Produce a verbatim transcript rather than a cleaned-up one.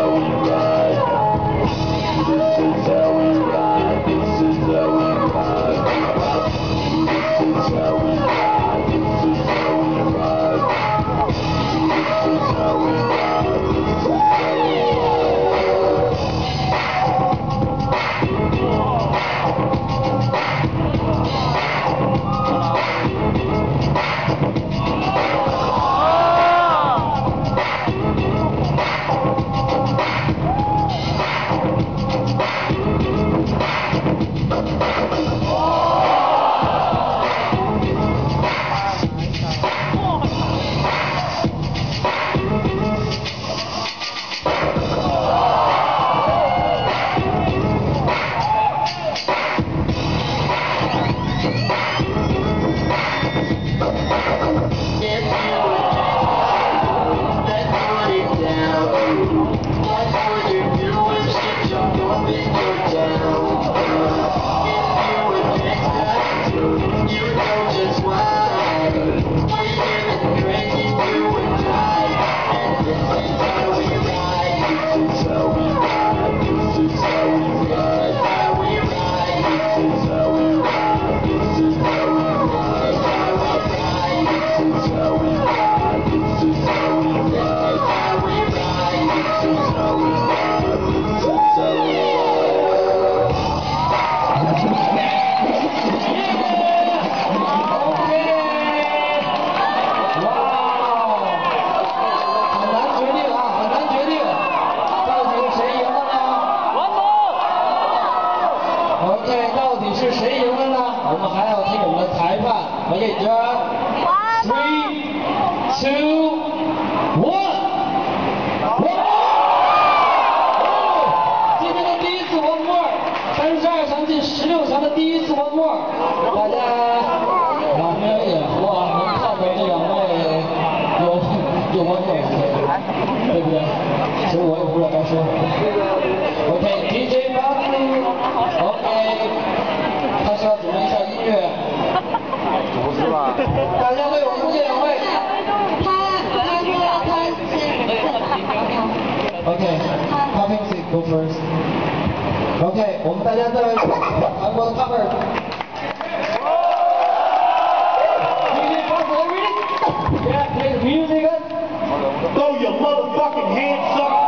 OK， 到底是谁赢了呢？我们还要听我们的裁判。OK， three, two, one。今天的第一次 One More， 三十二强进十六强的第一次 One More， 大家有没有眼福啊？能看到这两位有有 One More， 对不对？其实我也不知道该说什么。OK，D J Babu。OK， 他是要准备一下音乐。 不是吧？ 大家对我们这两位。 他他说他先。 OK，Popping Seed go first。OK， 我们大家在韩国的 cover。D J Babu ready? Yeah, play the music. Throw your motherfucking hands up.